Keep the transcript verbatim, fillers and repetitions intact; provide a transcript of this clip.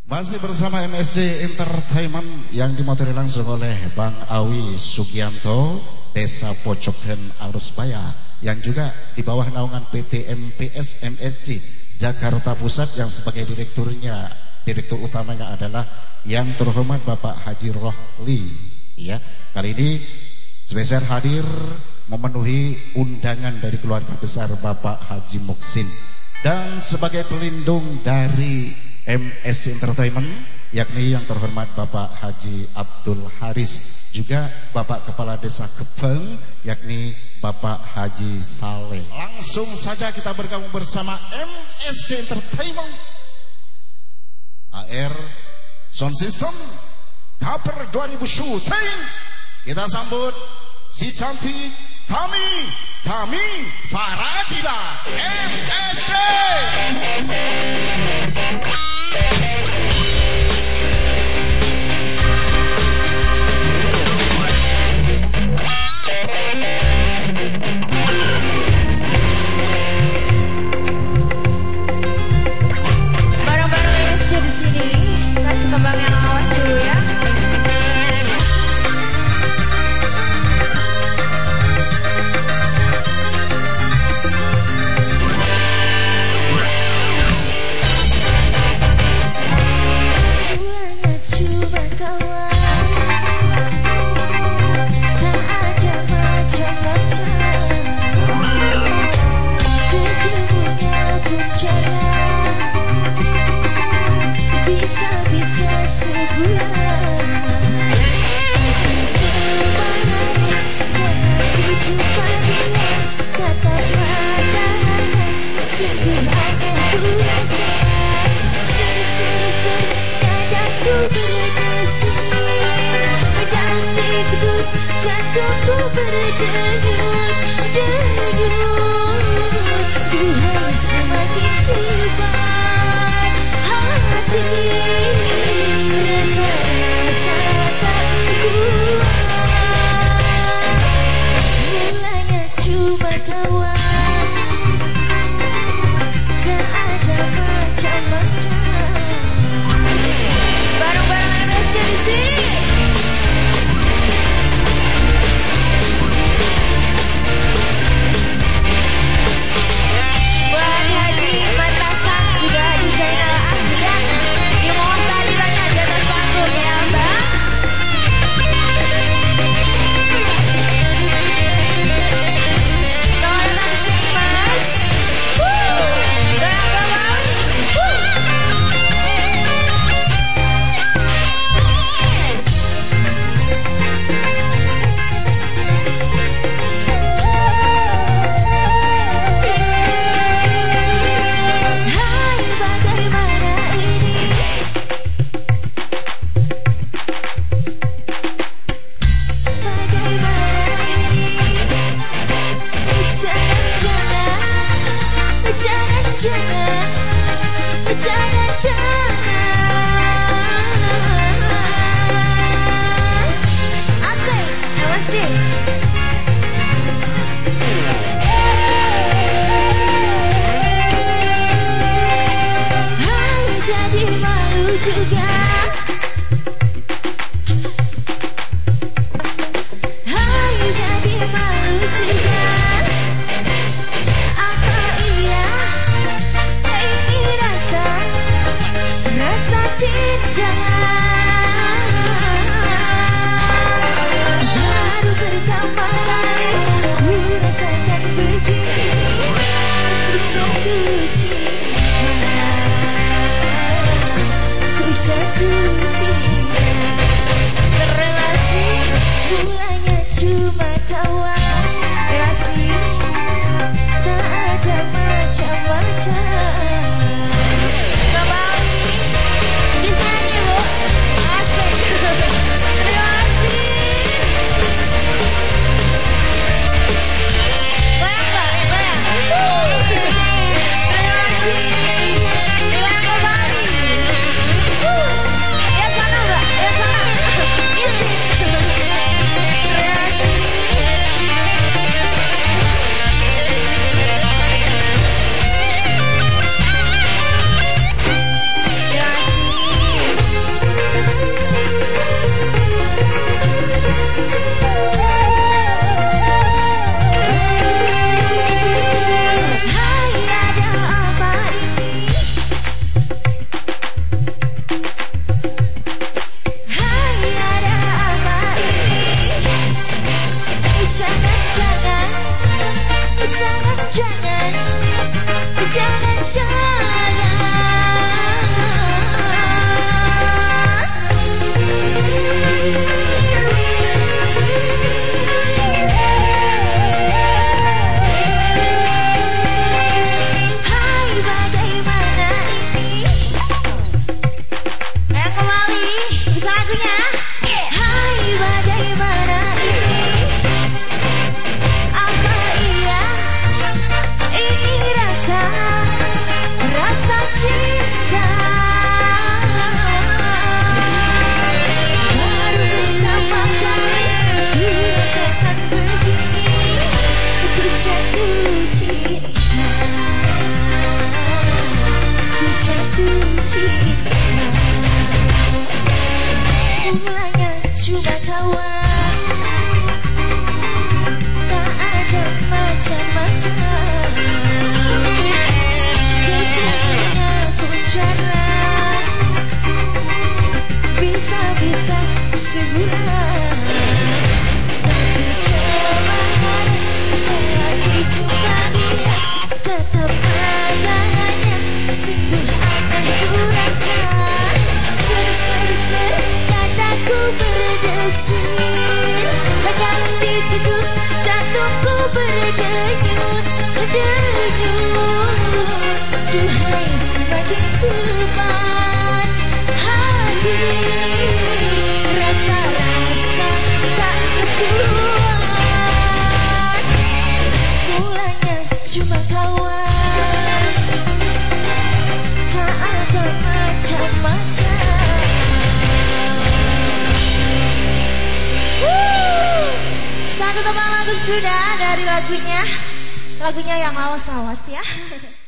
Masih bersama M S C Entertainment yang dimotori langsung oleh Bang Awi Sugianto, Desa Pojoken Arusbaya, yang juga di bawah naungan P T M P S M S C Jakarta Pusat yang sebagai direkturnya, direktur utamanya adalah yang terhormat Bapak Haji Rohli. Ya, kali ini spesial hadir memenuhi undangan dari keluarga besar Bapak Haji Muksin, dan sebagai pelindung dari M S C Entertainment yakni yang terhormat Bapak Haji Abdul Haris, juga Bapak Kepala Desa Kepeng yakni Bapak Haji Saleh. Langsung saja kita bergabung bersama M S C Entertainment. A R Sound System Cover dua ribu syuting. Kita sambut si cantik Tami Tami Faradila M S C. Barang-barang M S C di sini, kasih kembang yang awas dulu ya. Bisa-bisa sebulan aku jumpa dia, tatap matanya, sungguh aku rasa ser-ser-ser dadaku berdesir, dan ikut jantungku berdenyut denyut, Tuhan semakin cepat hati rasa-rasa tak kuat. Mulanya cuma kawan, tak ada macam-macam. Barang-barang M S C di sini. Buat Haji Madrasah juga Haji Zainal Ahlian, dimohon kehadirannya di atas panggung ya Mbak. Selamat datang di sini Mas. Wuh, goyang kembali. Wuh. Hai, bagaimana ini? Bagaimana ini? Jangan-jangan, jangan-jangan, jangan-jangan. Asik, masih. Hai, jadi malu juga. Hai, jadi malu juga. Apa iya ini rasa, rasa cinta? Baru pertama kali ku rasakan begini, ku jatuh cinta, ku jatuh cinta. Relasi mulanya cuma kawan, relasi tak ada macam-macam. Kembali di sini Bu. lagunya. Hai bagaimana ini? Apa iya ini rasa rasa cinta? Baru pertama kali ku rasakan begini, ku jatuh cinta, ku jatuh cinta. Mulanya cuma kawan, tak ada macam-macam. Ketika pun jalan, bisa-bisa sebulan. Tapi kemarin saat dijumpa dia, tetap adanya sungguh aneh ku rasa. Ser-ser-ser dadaku berdesir, badan diteguh jantungku berdenyut denyut. Duhai semakin cepat hati, rasa-rasa tak kuat. Mulanya cuma kawan, tak ada macam-macam. Satu tembang lagu sudah dari lagunya, lagunya yang lawas-lawas ya.